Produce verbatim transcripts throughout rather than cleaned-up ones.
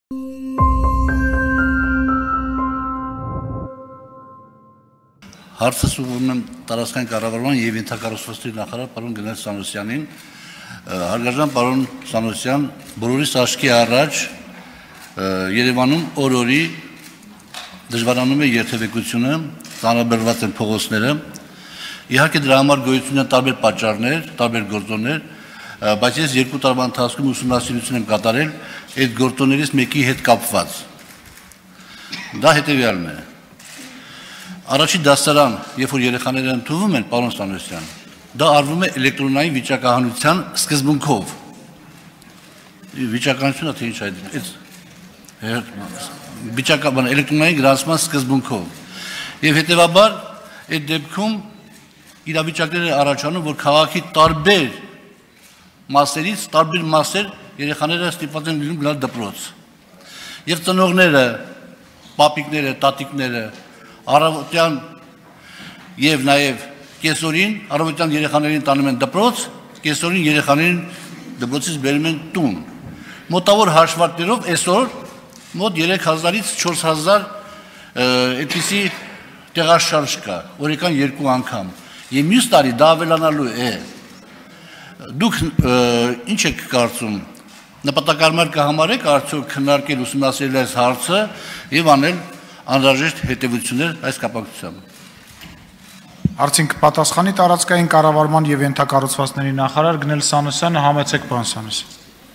Հարցս ուղղում եմ տարածքային կառավարման եւ ենթակառուցվածքի նախարար պարոն Գնել Սանոսյանին։ Հարգարժան պարոն Սանոսյան, բոլորիս աչքի առաջ Երևանում օր-օրի դժվարանում է երթևեկությունը, ծանրաբեռնված են փողոցները։ Իհարկե դրա համար գոյություն են տարբեր պատճառներ, տարբեր գործոններ, բայց ես երկու տարվա ընթացքում ուսումնասիրություն եմ կատարել այդ գործոններից մեկի հետ կապված։ Դա հետեւյալն է։ Առաջին դասարան, երբ որ երեխաները ընդունվում են, պարոն Սանոսյան, դա արվում է էլեկտրոնային վիճակահանության սկզբունքով։ Վիճակահանությունը թե ինչ այդ վիճակաբան էլեկտրոնային գրանցման սկզբունքով։ Եվ հետևաբար այդ դեպքում իրավիճակներ առաջանում, որ քաղաքի տարբեր մասերից, տարբեր մասեր երեխաները ստիպված են լինում գնալ դպրոց։ Եվ ծնողները, պապիկները, տատիկները առավոտյան եւ նաեւ կեսօրին առավոտյան երեխաներին տանում են դպրոց, կեսօրին երեխաներին դպրոցից բերում են տուն։ Մոտավոր հաշվարկներով այսօր մոտ երեք հազարից չորս հազար այդպիսի տեղաշարժ կա, օրական երկու անգամ։ Եվ մյուս տարի դա ավելանալու է։ Դուք ինչ եք կարծում, նպատակարար կհամարեք արդյոք քննարկել ուսումնասիրել այս հարցը եւ անել անհրաժեշտ հետևություններ այս կապակցությամբ։ Հարցին կպատասխանի տարածքային կառավարման եւ ենթակառուցվածքների նախարար Գնել Սանոսյանը, համեցեք պարոն Սանոսյան։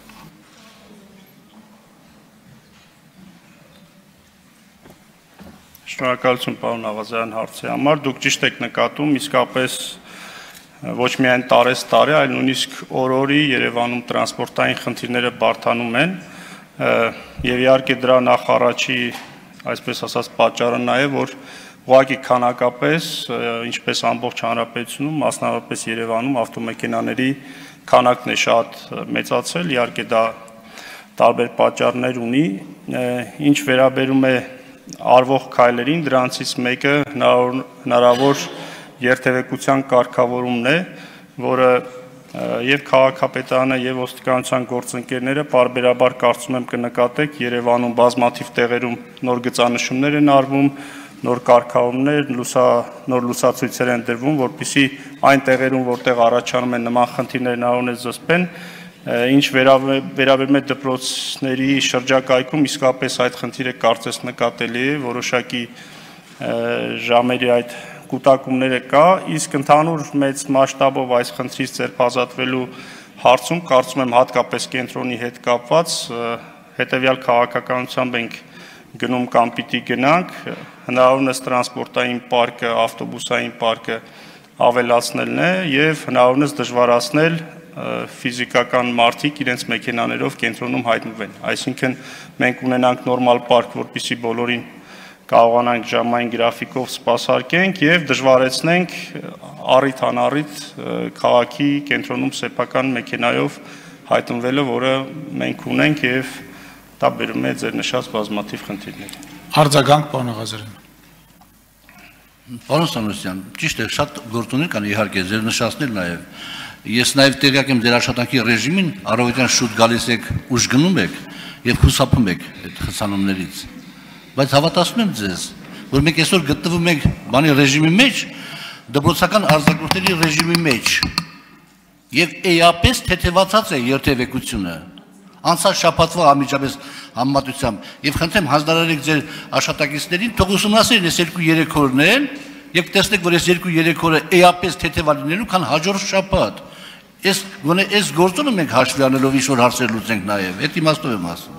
Շնորհակալություն պարոն Աղազարյան հարցի համար։ Դուք ճիշտ եք նկատում, իսկապես ոչ միայն տարես-տարի, այլ նույնիսկ օր-օրի Երևանում տրանսպորտային խնդիրները բարդանում են եւ իհարկե դրա նախարարի այսպես ասած պատճառը նաեւ որ ուղղակի քանակապես ինչպես ամբողջ հանրապետությունում մասնավորապես Երևանում ավտոմեքենաների քանակն է շատ մեծացել, իհարկե դա տարբեր պատճառներ ունի, ինչ վերաբերում է արվող քայլերին, դրանցից մեկը հնարավոր երթևեկության կարգավորումն է, որը եւ քաղաքապետարանը եւ ոստիկանության գործընկերները պարբերաբար կարծում եմ կնկատեք Երևանում բազմաթիվ տեղերում նոր գծանշումներ են արվում, նոր կարգավորումներ, լուսա նոր լուսացույցեր են դրվում, որպեսզի այն տեղերում, որտեղ առաջանում են նման խնդիրներ հնարավորինս զսպեն, ինչ վերաբերում է դպրոցների շրջակայքում իսկապես այդ խնդիրը կարծես նկատելի է, որոշակի ժամերի այդ կուտակումները կա, իսկ ընդհանուր մեծ մասշտաբով այս խնդրից ձերբազատվելու հարցում կարծում եմ հատկապես կենտրոնի հետ կապված հետևյալ քաղաքականությամբ ենք գնում կամ պիտի գնանք, հնարավորինս տրանսպորտային պարկը, ավտոբուսային պարկը ավելացնելն է եւ հնարավորինս դժվարացնել ֆիզիկական մարդիկ իրենց մեքենաներով կենտրոնում հայտնվեն։ Այսինքն մենք ունենանք նորմալ պարկ, որպեսզի բոլորին կարողանանք ժամային գրաֆիկով սպասարկենք եւ դժվարեցնենք առիթ անառիթ քաղաքի կենտրոնում սեփական մեքենայով հայտնվելը, որը մենք ունենք եւ դա բերում է ձեր նշած բազմաթիվ խնդիրներ։ Արձագանք պարոն Աղազարյան։ Պարոն Սանոսյան, ճիշտ է, շատ գործոններ կան իհարկե, ձեր նշածներ նաեւ։ Ես նաեւ տեղյակ եմ ձեր աշխատանքի ռեժիմին, առավոտյան շուտ գալիս եք, ուշ գնում եք եւ խուսափում եք այդ խցանումներից։ Բայց հավատացնում եմ ձեզ, որ մենք այսօր գտնվում ենք բանի ռեժիմի մեջ, դպրոցական արձակուրդների ռեժիմի մեջ եւ էապես թեթևացած է երթևեկությունը։ Անցած շաբաթվա անմիջապես համեմատությամբ եւ խնդրեմ հանձնարարեք ձեր աշխատակիցներին, թող ուսումնասիրեն այս երկու-երեք օրն են եւ տեսնեք, որ այս երկու-երեք օրը էապես թեթև լինելու, քան հաջորդ շաբաթ։ Այս գոնե այս գործոնը մենք հաշվի առնելով ինչ-որ հարցեր լուծենք նաեւ։ Այդ իմաստով եմ ասում։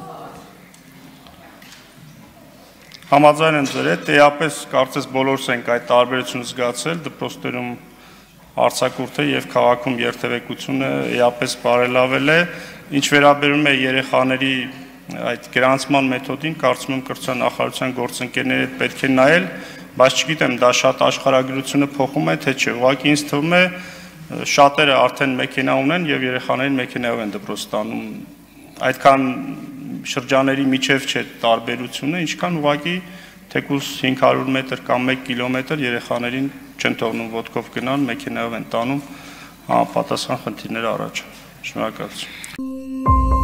Համաձայն եմ ձեր հետ, էապես կարծես բոլորս ենք այդ տարբերությունը զգացել, դպրոցներում արձակուրդը եւ քաղաքում երթևեկությունը էապես բարելավել է, ինչ վերաբերում է երեխաների այդ գրանցման մեթոդին, կարծում եմ կրթության գործընկերները պետք է նայել, բայց չգիտեմ դա շատ աշխարհագրությունը փոխում է, թե չէ, ուղղակի ինձ թվում է շատերը արդեն մեքենա ունեն եւ երեխաներին մեքենայով են դպրոց տանում, այդքան շրջաների միջև չէ տարբերությունը, ինչքան ուղղակի թեկուզ հինգ հարյուր մետր կամ մեկ կիլոմետր երեխաներին չեն թողնում ոտքով գնալ, մեքենայով են տանում, համապատասխան խնդիրներ առաջ։ Շնորհակալություն։